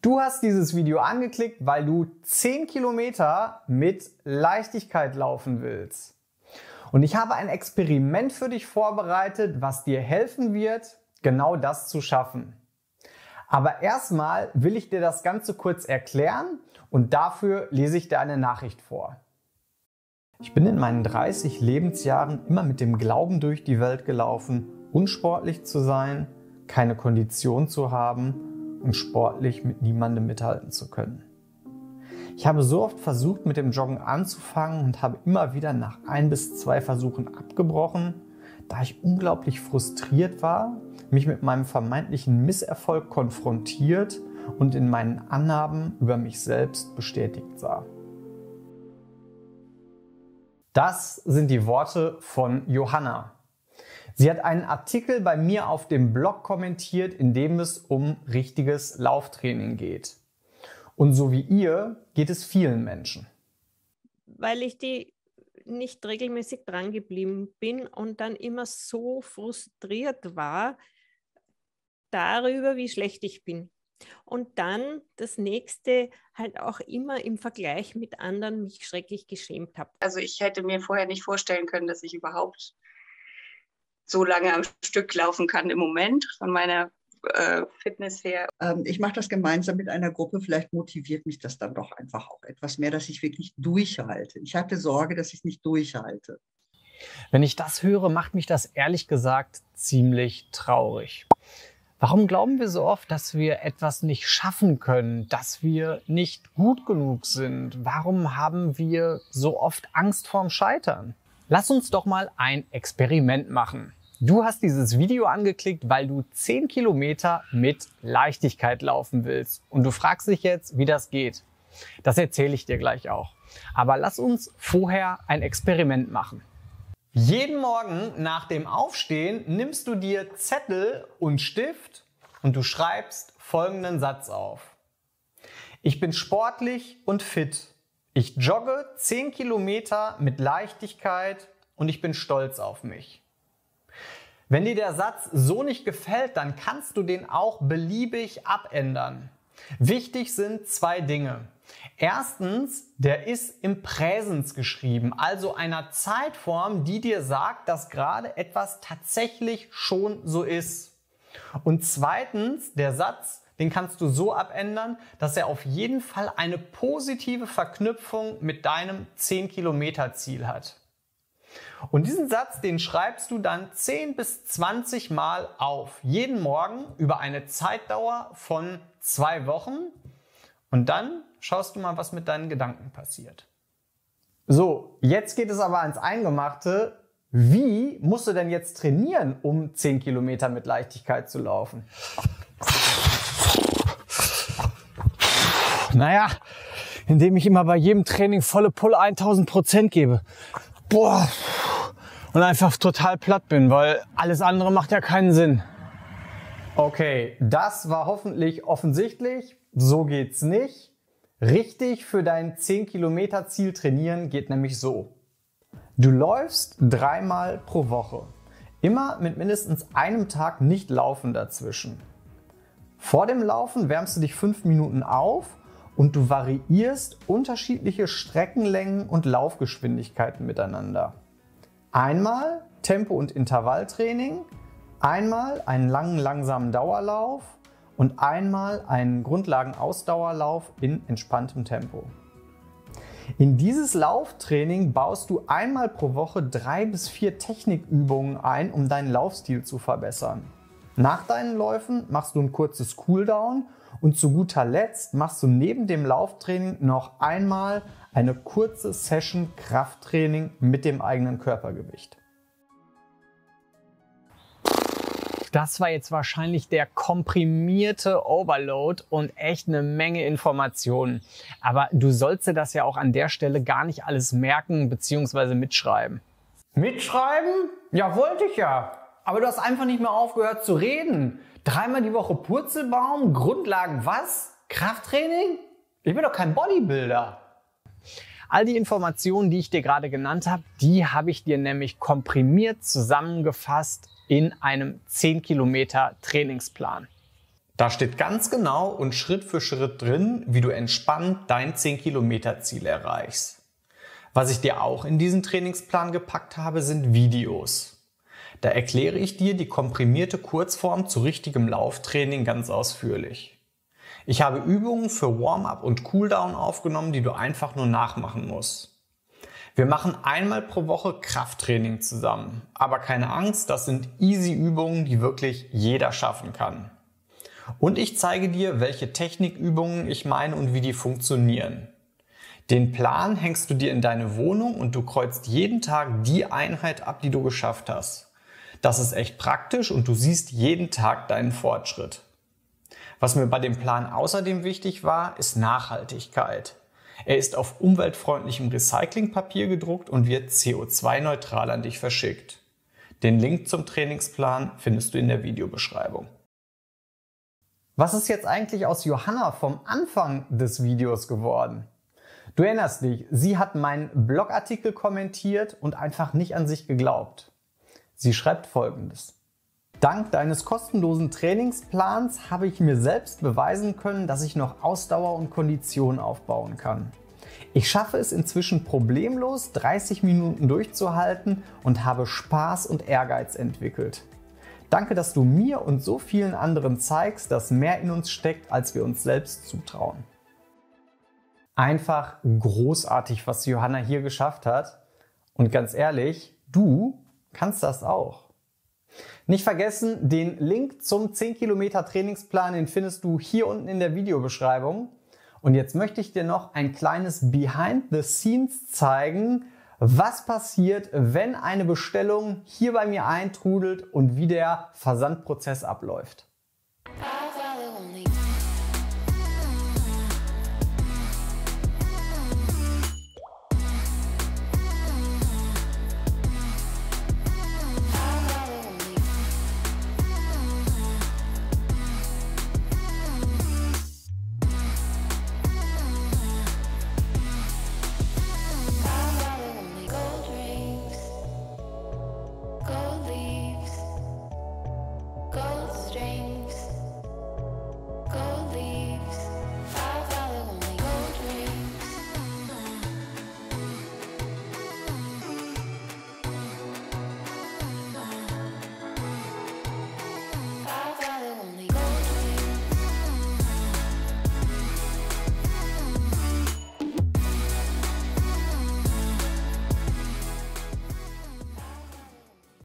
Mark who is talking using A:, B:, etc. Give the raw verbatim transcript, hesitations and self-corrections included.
A: Du hast dieses Video angeklickt, weil du zehn Kilometer mit Leichtigkeit laufen willst. Und ich habe ein Experiment für dich vorbereitet, was dir helfen wird, genau das zu schaffen. Aber erstmal will ich dir das Ganze kurz erklären und dafür lese ich dir eine Nachricht vor. Ich bin in meinen dreißig Lebensjahren immer mit dem Glauben durch die Welt gelaufen, unsportlich zu sein, keine Kondition zu haben und sportlich mit niemandem mithalten zu können. Ich habe so oft versucht, mit dem Joggen anzufangen und habe immer wieder nach ein bis zwei Versuchen abgebrochen, da ich unglaublich frustriert war, mich mit meinem vermeintlichen Misserfolg konfrontiert und in meinen Annahmen über mich selbst bestätigt sah. Das sind die Worte von Johanna. Sie hat einen Artikel bei mir auf dem Blog kommentiert, in dem es um richtiges Lauftraining geht. Und so wie ihr geht es vielen Menschen.
B: Weil ich die nicht regelmäßig dran geblieben bin und dann immer so frustriert war darüber, wie schlecht ich bin. Und dann das nächste halt auch immer im Vergleich mit anderen mich schrecklich geschämt habe.
C: Also ich hätte mir vorher nicht vorstellen können, dass ich überhaupt so lange am Stück laufen kann im Moment von meiner äh, Fitness her.
D: Ähm, ich mache das gemeinsam mit einer Gruppe. Vielleicht motiviert mich das dann doch einfach auch etwas mehr, dass ich wirklich durchhalte. Ich hatte Sorge, dass ich es nicht durchhalte.
A: Wenn ich das höre, macht mich das ehrlich gesagt ziemlich traurig. Warum glauben wir so oft, dass wir etwas nicht schaffen können, dass wir nicht gut genug sind? Warum haben wir so oft Angst vorm Scheitern? Lass uns doch mal ein Experiment machen. Du hast dieses Video angeklickt, weil du zehn Kilometer mit Leichtigkeit laufen willst. Und du fragst dich jetzt, wie das geht. Das erzähle ich dir gleich auch. Aber lass uns vorher ein Experiment machen. Jeden Morgen nach dem Aufstehen nimmst du dir Zettel und Stift und du schreibst folgenden Satz auf. Ich bin sportlich und fit. Ich jogge zehn Kilometer mit Leichtigkeit und ich bin stolz auf mich. Wenn dir der Satz so nicht gefällt, dann kannst du den auch beliebig abändern. Wichtig sind zwei Dinge. Erstens, der ist im Präsens geschrieben, also einer Zeitform, die dir sagt, dass gerade etwas tatsächlich schon so ist. Und zweitens, der Satz, den kannst du so abändern, dass er auf jeden Fall eine positive Verknüpfung mit deinem zehn Kilometer Ziel hat. Und diesen Satz, den schreibst du dann zehn bis zwanzig Mal auf, jeden Morgen über eine Zeitdauer von zwei Wochen. Und dann schaust du mal, was mit deinen Gedanken passiert. So, jetzt geht es aber ans Eingemachte. Wie musst du denn jetzt trainieren, um zehn Kilometer mit Leichtigkeit zu laufen?
E: Naja, indem ich immer bei jedem Training volle Pulle tausend Prozent gebe. Boah. Und einfach total platt bin, weil alles andere macht ja keinen Sinn.
A: Okay, das war hoffentlich offensichtlich. So geht's nicht. Richtig für dein zehn Kilometer Ziel trainieren geht nämlich so. Du läufst dreimal pro Woche. Immer mit mindestens einem Tag nicht laufen dazwischen. Vor dem Laufen wärmst du dich fünf Minuten auf und du variierst unterschiedliche Streckenlängen und Laufgeschwindigkeiten miteinander. Einmal Tempo- und Intervalltraining, einmal einen langen, langsamen Dauerlauf und einmal einen Grundlagenausdauerlauf in entspanntem Tempo. In dieses Lauftraining baust du einmal pro Woche drei bis vier Technikübungen ein, um deinen Laufstil zu verbessern. Nach deinen Läufen machst du ein kurzes Cooldown und zu guter Letzt machst du neben dem Lauftraining noch einmal eine kurze Session Krafttraining mit dem eigenen Körpergewicht.
E: Das war jetzt wahrscheinlich der komprimierte Overload und echt eine Menge Informationen. Aber du sollst dir das ja auch an der Stelle gar nicht alles merken bzw. mitschreiben.
A: Mitschreiben? Ja, wollte ich ja. Aber du hast einfach nicht mehr aufgehört zu reden. Dreimal die Woche Purzelbaum, Grundlagen was? Krafttraining? Ich bin doch kein Bodybuilder.
E: All die Informationen, die ich dir gerade genannt habe, die habe ich dir nämlich komprimiert zusammengefasst in einem zehn Kilometer Trainingsplan. Da steht ganz genau und Schritt für Schritt drin, wie du entspannt dein zehn Kilometer Ziel erreichst. Was ich dir auch in diesen Trainingsplan gepackt habe, sind Videos. Da erkläre ich dir die komprimierte Kurzform zu richtigem Lauftraining ganz ausführlich. Ich habe Übungen für Warm-up und Cooldown aufgenommen, die du einfach nur nachmachen musst. Wir machen einmal pro Woche Krafttraining zusammen. Aber keine Angst, das sind easy Übungen, die wirklich jeder schaffen kann. Und ich zeige dir, welche Technikübungen ich meine und wie die funktionieren. Den Plan hängst du dir in deine Wohnung und du kreuzt jeden Tag die Einheit ab, die du geschafft hast. Das ist echt praktisch und du siehst jeden Tag deinen Fortschritt. Was mir bei dem Plan außerdem wichtig war, ist Nachhaltigkeit. Er ist auf umweltfreundlichem Recyclingpapier gedruckt und wird C O zwei neutral an dich verschickt. Den Link zum Trainingsplan findest du in der Videobeschreibung. Was ist jetzt eigentlich aus Johanna vom Anfang des Videos geworden? Du erinnerst dich, sie hat meinen Blogartikel kommentiert und einfach nicht an sich geglaubt. Sie schreibt Folgendes: Dank deines kostenlosen Trainingsplans habe ich mir selbst beweisen können, dass ich noch Ausdauer und Kondition aufbauen kann. Ich schaffe es inzwischen problemlos, dreißig Minuten durchzuhalten und habe Spaß und Ehrgeiz entwickelt. Danke, dass du mir und so vielen anderen zeigst, dass mehr in uns steckt, als wir uns selbst zutrauen. Einfach großartig, was Johanna hier geschafft hat. Und ganz ehrlich, du kannst das auch. Nicht vergessen, den Link zum zehn Kilometer Trainingsplan, den findest du hier unten in der Videobeschreibung. Und jetzt möchte ich dir noch ein kleines Behind the Scenes zeigen, was passiert, wenn eine Bestellung hier bei mir eintrudelt und wie der Versandprozess abläuft.